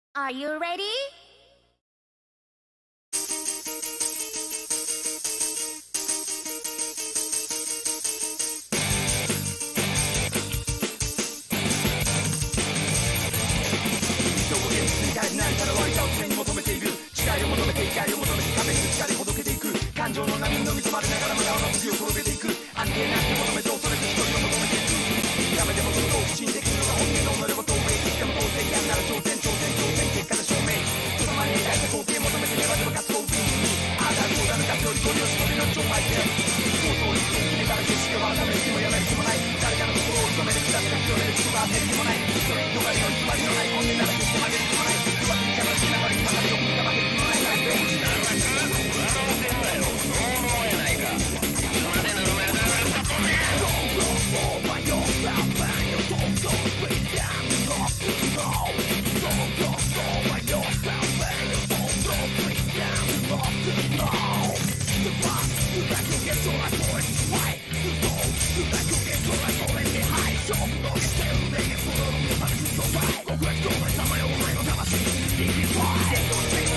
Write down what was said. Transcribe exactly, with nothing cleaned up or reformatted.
Are you ready? 何かの湧いたを常に求めている誓いを求めて怒りを求めて壁にぶつかりほどけていく感情の波に飲み込まれながら無駄をの次を転げていく安定なく求めて恐れて一人を求めていくやめてもその好奇心できるのが本音の己を透明いつかも当然やんなら挑戦挑戦挑戦結果で証明その前に描いた光景求めてネバネバ活動ビンにああだこうだ抜かすよりゴリ押しゴリの超前で想像力を決めたら景色を改める気もやめる気もない誰かの心を射止める下手が広めることが当てる気もないそれに逃れの偽りのない本音なら決して曲げる気もない上手にかましながらに曲がるよ負ける気もないなんてWhy?